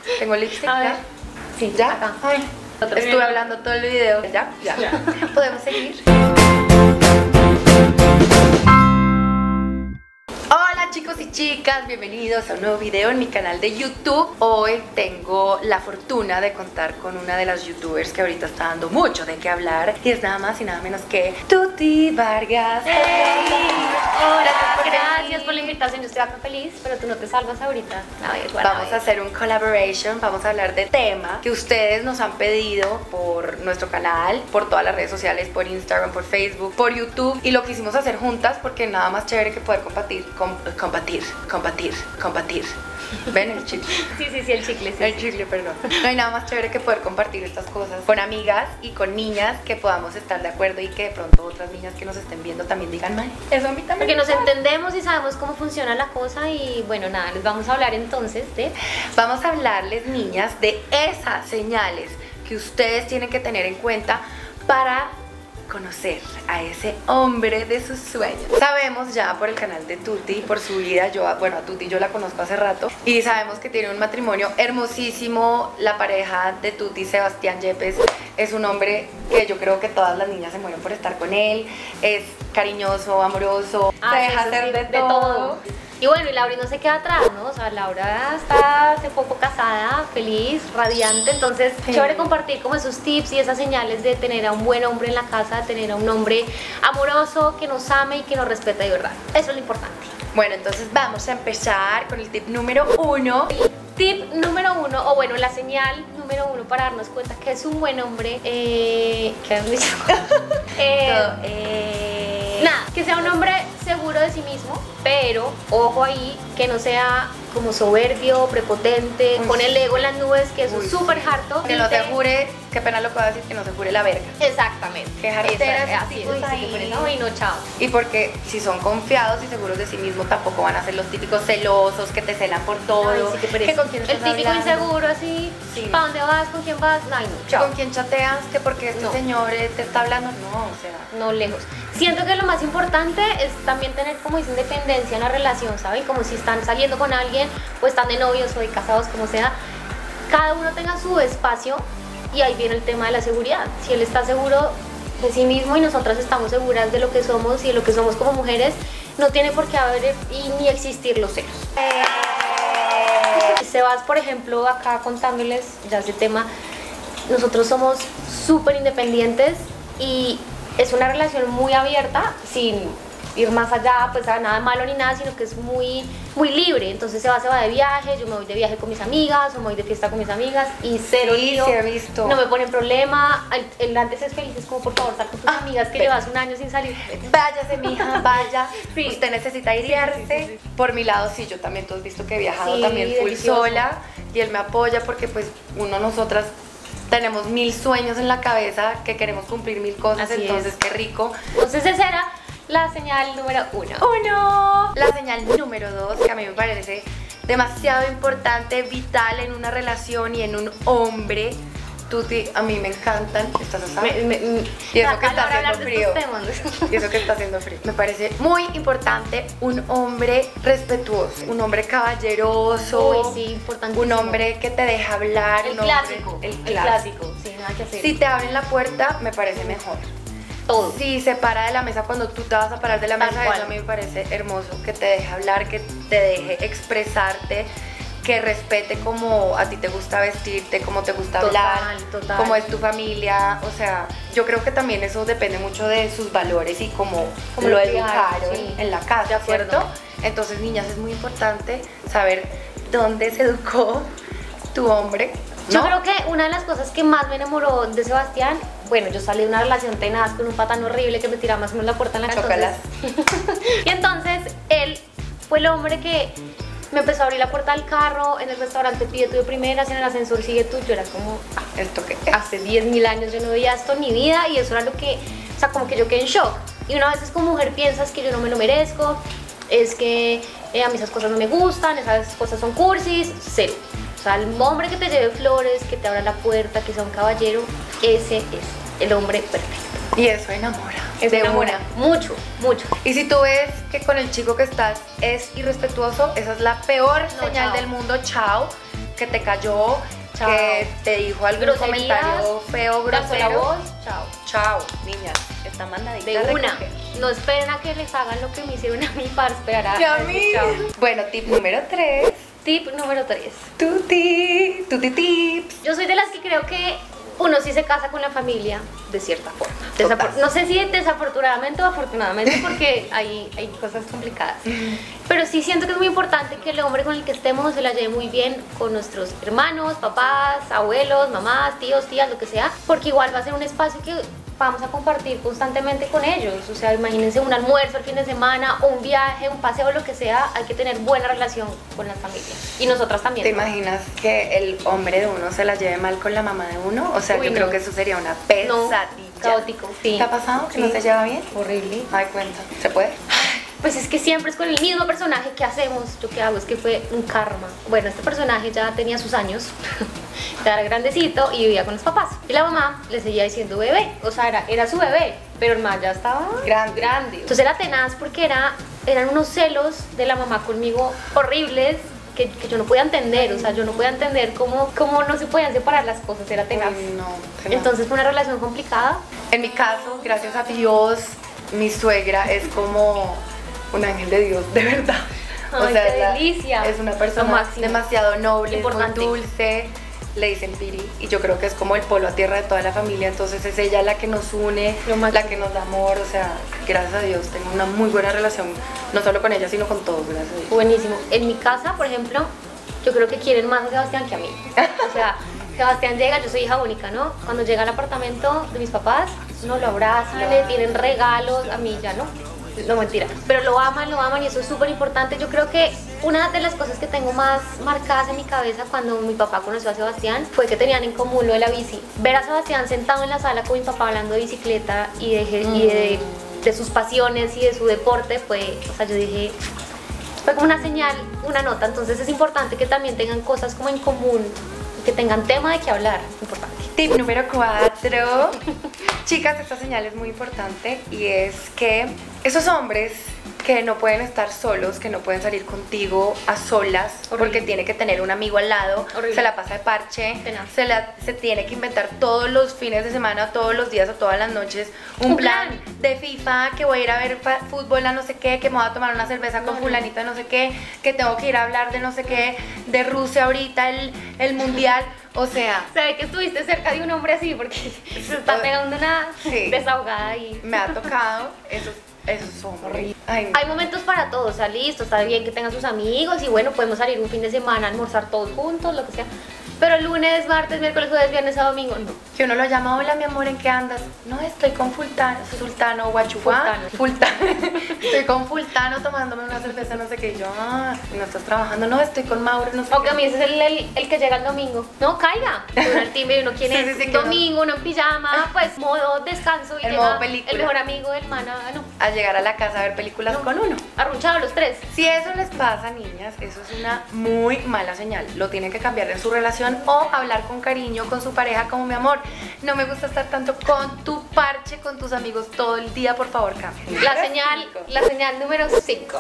Tengo lipstick. A ver. ¿Ya? Sí, ¿Ya? acá. Ay, estuve hablando todo el video. ¿Ya? Ya. ¿Podemos seguir? Hola chicos y chicas, bienvenidos a un nuevo video en mi canal de YouTube. Hoy tengo la fortuna de contar con una de las youtubers que ahorita está dando mucho de qué hablar, y es nada más y nada menos que Tuti Vargas. ¡Hey! Hola, gracias venir. por la invitación. Yo estoy acá feliz, pero tú no te salvas ahorita. Vamos a hacer un collaboration, vamos a hablar de tema que ustedes nos han pedido por nuestro canal, por todas las redes sociales, por Instagram, por Facebook, por YouTube, y lo quisimos hacer juntas porque nada más chévere que poder compartir. ¿Ven el chicle? Sí, el chicle. Sí. El chicle, perdón. No hay nada más chévere que poder compartir estas cosas con amigas y con niñas que podamos estar de acuerdo y que de pronto otras niñas que nos estén viendo también digan, "Mae, eso a mí también". Porque nos entendemos y sabemos cómo funciona la cosa y bueno, nada, les vamos a hablar entonces de... Vamos a hablarles, niñas, de esas señales que ustedes tienen que tener en cuenta para conocer a ese hombre de sus sueños. Sabemos ya por el canal de Tuti, por su vida, a Tuti yo la conozco hace rato, y sabemos que tiene un matrimonio hermosísimo. La pareja de Tuti, Sebastián Yepes, es un hombre que yo creo que todas las niñas se mueren por estar con él. Es cariñoso, amoroso, se deja hacer de todo. Y bueno, y Laura no se queda atrás, ¿no? O sea, Laura está hace poco casada, feliz, radiante, entonces chévere compartir como esos tips y esas señales de tener a un buen hombre en la casa, de tener a un hombre amoroso, que nos ame y que nos respete de verdad. Eso es lo importante. Bueno, entonces vamos a empezar con el tip número 1. Tip número 1, o bueno, la señal número 1 para darnos cuenta que es un buen hombre, ¿qué has dicho? Nada, que sea un hombre seguro de sí mismo, pero ojo ahí, que no sea como soberbio, prepotente, con el ego en las nubes, que eso es súper harto. Que no se jure, qué pena lo puedo decir, que no se jure la verga. Exactamente. Que jarteras así es, que por eso, ay, no, chao. Y porque si son confiados y seguros de sí mismos, tampoco van a ser los típicos celosos que te celan por todo. Ay, sí, que con quién el estás típico hablando. inseguro así, Sí. ¿para dónde vas? ¿Con quién vas? Ay, no, Que chao. con quién chateas, que porque este No. señor te está hablando. No, o sea. No, lejos. Siento que lo más importante es también tener como esa independencia en la relación, ¿saben? Como si están saliendo con alguien o están de novios o de casados, como sea, cada uno tenga su espacio, y ahí viene el tema de la seguridad. Si él está seguro de sí mismo y nosotras estamos seguras de lo que somos y de lo que somos como mujeres, no tiene por qué haber ni existir los celos. Sebas, por ejemplo, acá contándoles ya ese tema, nosotros somos súper independientes y es una relación muy abierta, sin ir más allá, pues a nada malo ni nada, sino que es muy libre. Entonces se va de viaje, yo me voy de viaje con mis amigas o me voy de fiesta con mis amigas y cero lío, Sí, he visto. no me ponen problema. El antes es feliz, es como por favor sal con tus amigas que llevas un año sin salir. Váyase, mija, vaya. Sí. Usted necesita airearse. Sí. Por mi lado, sí, yo también, tú has visto que he viajado Sí, también full delicioso. sola, y él me apoya porque pues nosotras tenemos 1000 sueños en la cabeza, que queremos cumplir 1000 cosas, Así entonces es. qué rico. Entonces esa era la señal número 1. La señal número 2, que a mí me parece demasiado importante, vital en una relación y en un hombre. Tuti, a mí me encantan. ¿Estás asada? Y eso que está haciendo frío. Y eso que está haciendo frío. Me parece muy importante un hombre respetuoso, un hombre caballeroso. Uy, sí, importantísimo. Un hombre que te deja hablar. El un hombre- clásico. El El clásico. Sí, nada que hacer. Si te abren la puerta, me parece mejor. Todo. Si se para de la mesa cuando tú te vas a parar de la Tal mesa, cual. eso a mí me parece hermoso. Que te deje hablar, que te deje expresarte, que respete cómo a ti te gusta vestirte, cómo te gusta hablar, Total. cómo es tu familia. O sea, yo creo que también eso depende mucho de sus valores y cómo Cómo lo lo educaron criaron, sí. en la casa, De acuerdo. ¿cierto? Entonces, niñas, es muy importante saber dónde se educó tu hombre, Yo ¿no? creo que una de las cosas que más me enamoró de Sebastián, bueno, yo salí de una relación tenaz con un patán horrible que me tiraba más o menos la puerta en la cara. Chócalas. Y entonces él fue el hombre que me empezó a abrir la puerta del carro, en el restaurante pide tú de primeras, en el ascensor sigue tú. Yo era como, Esto que hace 10.000 años yo no veía esto en mi vida, y eso era lo que, o sea, como que yo quedé en shock. Y una vez como mujer piensas que yo no me lo merezco, es que a mí esas cosas no me gustan, esas cosas son cursis, cero. O sea, el hombre que te lleve flores, que te abra la puerta, que sea un caballero, ese es el hombre perfecto. Y eso enamora. Eso enamora mucho, mucho. Y si tú ves que con el chico que estás es irrespetuoso, esa es la peor No, señal chao. del mundo, chao. que te cayó, Chao. que te dijo algún Groserías, comentario feo, alzó la grosero. voz, chao. Chao, niñas, está mandadita De a una. recoger. No esperen a que les hagan lo que me hicieron a mí para esperar a Que a decir mí. chao. Bueno, tip número 3. Tip número 3. Tuti tips. Yo soy de las que creo que uno sí se casa con la familia de cierta forma. Total. No sé si desafortunadamente o afortunadamente, porque hay cosas complicadas. Pero sí siento que es muy importante que el hombre con el que estemos se la lleve muy bien con nuestros hermanos, papás, abuelos, mamás, tíos, tías, lo que sea, porque igual va a ser un espacio que vamos a compartir constantemente con ellos. O sea, imagínense un almuerzo el fin de semana, o un viaje, un paseo, lo que sea. Hay que tener buena relación con las familias. Y nosotras también. ¿Te ¿no? imaginas que el hombre de uno se la lleve mal con la mamá de uno? O sea, Uy, yo no. creo que eso sería una No, pesadilla. caótico. Sí. ¿Te ha pasado que Sí. no se lleva bien? Horrible. Ay, cuenta. ¿Se puede? Pues es que siempre es con el mismo personaje. ¿Qué hacemos? Yo qué hago, es que fue un karma. Bueno, este personaje ya tenía sus años, ya era grandecito y vivía con los papás. Y la mamá le seguía diciendo bebé, o sea, era su bebé, pero el man ya estaba Grande. Entonces era tenaz porque eran unos celos de la mamá conmigo horribles que yo no podía entender. O sea, yo no podía entender cómo no se podían separar las cosas, era tenaz. Uy, no, tenaz. Entonces fue una relación complicada. En mi caso, gracias a Dios, mi suegra es como un ángel de Dios, de verdad. Ay, qué es delicia. es una Lo persona máximo. demasiado noble, Importante. muy dulce. Le dicen Piri y yo creo que es como el polo a tierra de toda la familia, entonces es ella la que nos une, Lo máximo. la que nos da amor, o sea, gracias a Dios tengo una muy buena relación, no solo con ella, sino con todos, gracias a Dios. Buenísimo. En mi casa, por ejemplo, yo creo que quieren más a Sebastián que a mí. O sea, Sebastián llega, yo soy hija única, ¿no? Cuando llega al apartamento de mis papás, no lo abrazan, le tienen regalos, a mí ya no. No, mentira. Pero lo aman y eso es súper importante. Yo creo que una de las cosas que tengo más marcadas en mi cabeza cuando mi papá conoció a Sebastián fue que tenían en común lo de la bici. Ver a Sebastián sentado en la sala con mi papá hablando de bicicleta y de sus pasiones y de su deporte fue, o sea, yo dije, fue como una señal, una nota. Entonces es importante que también tengan cosas como en común, que tengan tema de qué hablar, importante. Tip número 4. Chicas, esta señal es muy importante y es que esos hombres que no pueden estar solos, que no pueden salir contigo a solas, Horrible. porque tiene que tener un amigo al lado, Horrible. se la pasa de parche, Tenaz. se tiene que inventar todos los fines de semana, todos los días o todas las noches un plan de FIFA, que voy a ir a ver fútbol a no sé qué, que me voy a tomar una cerveza con No. fulanita de no sé qué, que tengo que ir a hablar de no sé qué, de Rusia ahorita, el mundial, o sea, Se ve que estuviste cerca de un hombre así porque se está pegando una Sí. desahogada y... me ha tocado esos hombres. Ay, no. Hay momentos para todos, o sea, listo, está bien que tengan sus amigos y bueno, podemos salir un fin de semana, almorzar todos juntos, lo que sea. Pero lunes, martes, miércoles, jueves, viernes, a domingo, no. Que uno lo llama, hola mi amor, ¿en qué andas? No, estoy con Sultano, Guachufá, Fultano. Estoy con Fultano tomándome una cerveza, no sé qué. Y yo, ¿no estás trabajando? No, estoy con Mauro, no sé O que qué. a mí ese es el que llega el domingo. No, caiga. Uno al timbre y uno quiere Sí, sí, sí, un que domingo, uno en pijama, pues modo descanso y El llega modo película. el mejor amigo del mana, no. A llegar a la casa a ver películas con uno. Arrunchados los tres. Si eso les pasa, niñas, eso es una muy mala señal. Lo tienen que cambiar en su relación o hablar con cariño con su pareja como mi amor. No me gusta estar tanto con tu parche, con tus amigos todo el día, por favor, cambia. La señal número 5.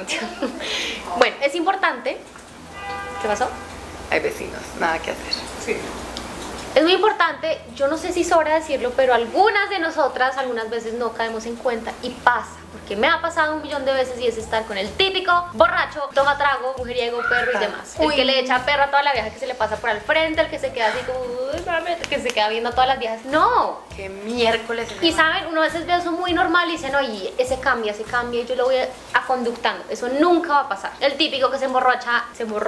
Bueno, es importante. ¿Qué pasó? Hay vecinos, nada que hacer. Es muy importante, yo no sé si sobra decirlo, pero algunas de nosotras algunas veces no caemos en cuenta y pasa, porque me ha pasado 1.000.000 de veces y es estar con el típico borracho, toma trago, mujeriego, perro y demás. El Uy. que le echa perra a toda la vieja que se le pasa por al frente, el que se queda así como, "Uy, mami", que se queda viendo a todas las viejas. No. Qué miércoles. Y saben, uno a veces ve eso muy normal y dice, no, y ese cambia y yo lo voy a conductando. Eso nunca va a pasar. El típico que se emborracha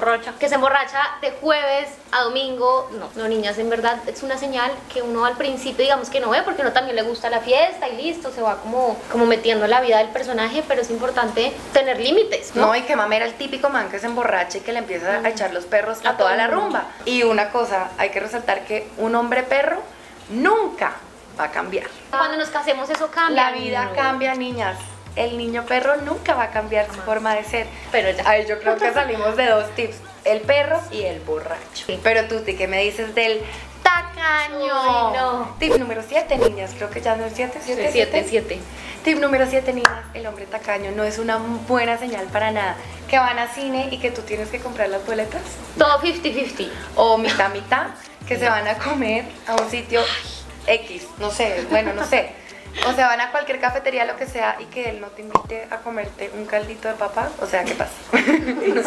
de jueves a domingo. No, niñas, en verdad es una señal que uno al principio digamos que no ve porque uno también le gusta la fiesta y listo, se va como metiendo en la vida del personaje, pero es importante tener límites, ¿no? No, y que mamera el típico man que se emborracha y que le empieza a echar los perros a A toda todo la el mundo. rumba. Y una cosa, hay que resaltar que un hombre perro nunca va a cambiar. Cuando nos casemos eso cambia. La vida No. cambia, niñas. El niño perro nunca va a cambiar su forma de ser. Pero ya. Ay, yo creo que salimos de 2 tips, el perro y el borracho. Sí. Pero tú, ¿qué me dices del tacaño. Uy, no. Tip número 7, niñas. Creo que ya no es 7, 7, 7. Tip número 7, niñas. El hombre tacaño no es una buena señal para nada. Que van a cine y que tú tienes que comprar las boletas. Todo 50-50. O mitad, mitad. Que se van a comer a un sitio X. No sé, bueno, no sé. O sea, van a cualquier cafetería, lo que sea, y que él no te invite a comerte un caldito de papa. O sea, ¿qué pasa? No,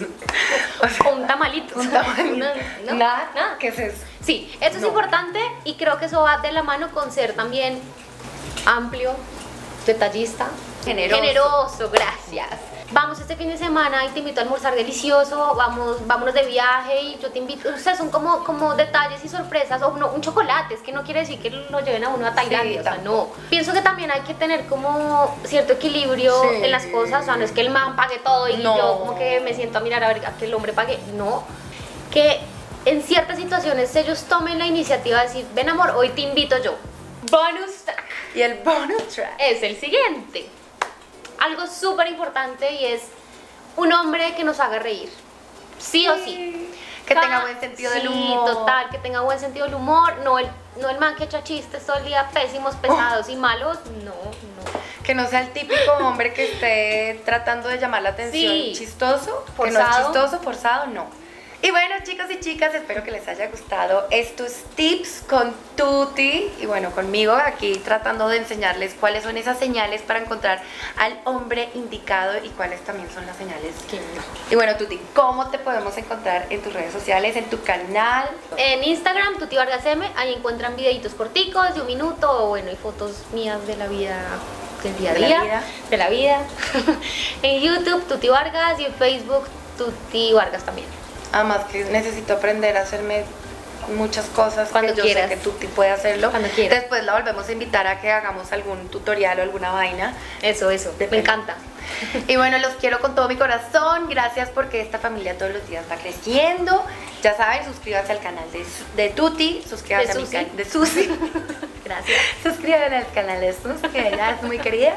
o sea, O un tamalito. un tamalito. No, Nada. ¿Qué es eso? Sí, eso es No. importante y creo que eso va de la mano con ser también amplio, detallista, Generoso. gracias. Vamos este fin de semana y te invito a almorzar delicioso, vámonos de viaje y yo te invito, o sea, son como detalles y sorpresas, o no, un chocolate, es que no quiere decir que lo lleven a uno a Tailandia, Sí, o sea, tampoco. no. Pienso que también hay que tener como cierto equilibrio Sí. en las cosas, o sea, no es que el man pague todo y No. yo como que me siento a mirar a ver a que el hombre pague, no. Que en ciertas situaciones ellos tomen la iniciativa de decir, ven amor, hoy te invito yo. Bonus track Y el bonus track. es el siguiente. Algo súper importante y es un hombre que nos haga reír. Sí o sí. Que tenga buen sentido del humor. Sí, total, que tenga buen sentido del humor. No el man que echa chistes todo el día pésimos, pesados y malos. No. Que no sea el típico hombre que esté tratando de llamar la atención, Sí. chistoso, que no es Forzado. chistoso, forzado, no. Y bueno, chicos y chicas, espero que les haya gustado estos tips con Tuti y bueno, conmigo aquí tratando de enseñarles cuáles son esas señales para encontrar al hombre indicado y cuáles también son las señales que no. Y bueno, Tuti, ¿cómo te podemos encontrar en tus redes sociales, en tu canal? En Instagram, Tuti Vargas M, ahí encuentran videitos corticos de 1 minuto, o bueno, hay fotos mías de la vida, del día a De la día, vida. de la vida. En YouTube, Tuti Vargas, y en Facebook, Tuti Vargas también. Además que necesito aprender a hacerme muchas cosas Cuando que yo quieras. sé que Tuti puede hacerlo. Cuando quieras. Después la volvemos a invitar a que hagamos algún tutorial o alguna vaina. Eso, me encanta. Y bueno, los quiero con todo mi corazón. Gracias porque esta familia todos los días va creciendo. Ya saben, suscríbanse al canal de Tuti, suscríbanse De a mi Susi. canal de Susi. Gracias. Suscríbanse al canal de Susi, que ella es muy querida.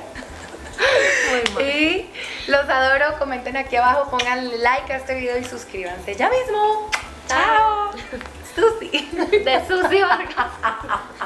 Muy mal. Y los adoro, comenten aquí abajo, pongan like a este video y suscríbanse ya mismo. Chao. Susi. De Susi Vargas.